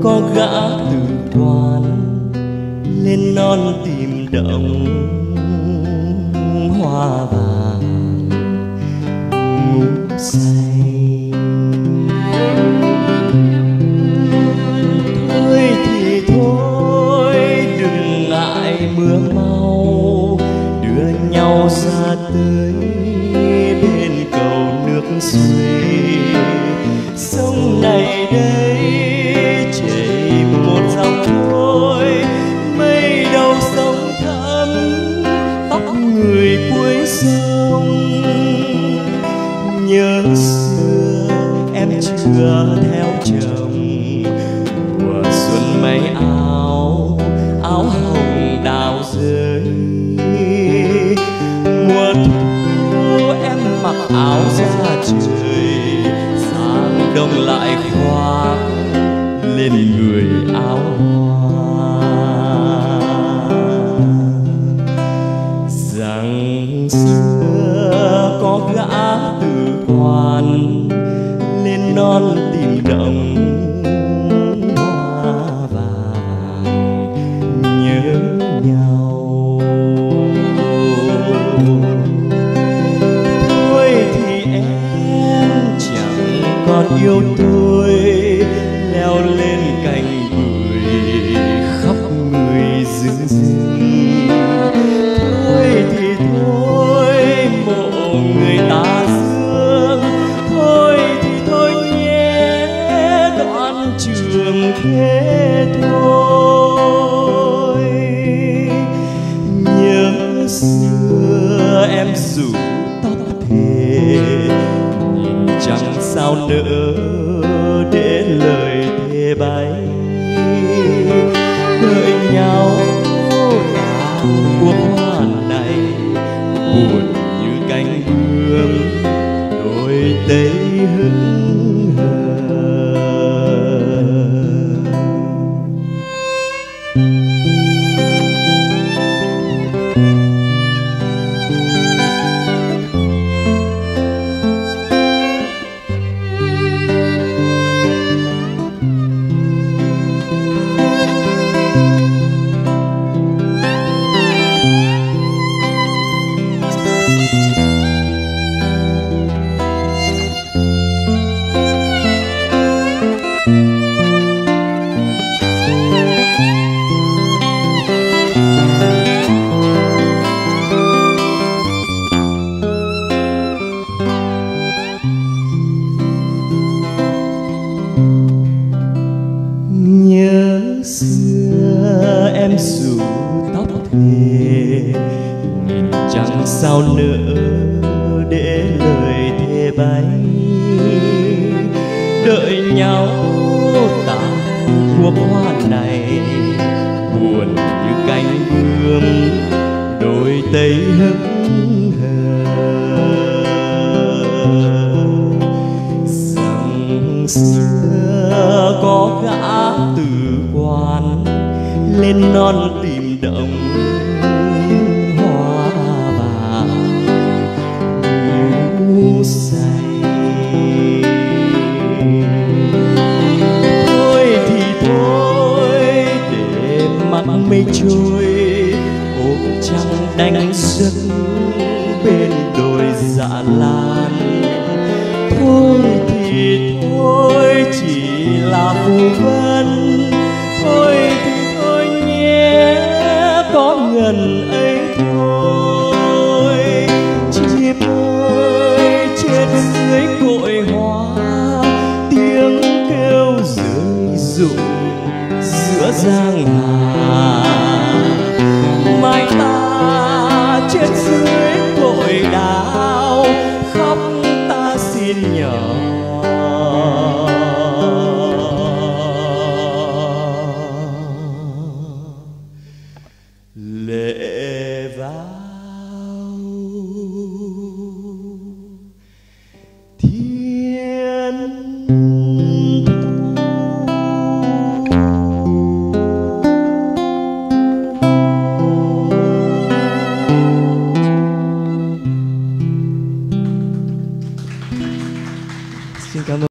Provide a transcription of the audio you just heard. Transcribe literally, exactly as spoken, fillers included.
có gã từ quan lên non tìm động hoa vàng ngủ say. Thôi thì thôi đừng ngại mưa mau, đưa nhau ra tới bên cầu nước xuôi. Sông này đây chảy một dòng thôi, mây đầu sông thắm tóc người cuối sông. Nhớ xưa em chưa theo chồng, mùa xuân mấy áo áo hồng đào rơi. Mùa thu em mặc áo da trời, sang đông lại khoác lên người áo hoa. Rằng xưa có gã từ quan lên non tìm động hoa vàng nhớ nhau. Thôi thì em chẳng còn yêu tôi, leo lên cành bưởi khắp người rừng rừng. Thôi thì thôi mộ người ta dương, thôi thì thôi nhé đoạn trường thế thôi. Nhớ xưa em rủ tóc thề, nhìn chẳng sao nỡ để lời thề bay. Đợi nhau là cuộc hoa này, buồn như cánh bướm đôi tây hững hờ. Nhớ xưa em rủ tóc thề, nhìn chẳng sao nữa để lời thề bay. Đợi nhau tàn cuộc hoa này, buồn như cánh bướm đôi tây hững hờ. Rằng xưa có gã từ quan lên non tìm động hoa vàng ngủ say. Thôi thì thôi để mặc mây trôi, ôm trăng đánh giấc bên đồi dạ lan. Thôi thì thôi chỉ là phù vân, thôi thì thôi nhé có ngần ấy thôi. Chim ơi chết dưới cội hoa, tiếng kêu rơi rụng giữa giang hà. Mai ta chết dưới cội đào, khóc ta xin nhỏ. Lệ vào thiên Xin cảm ơn.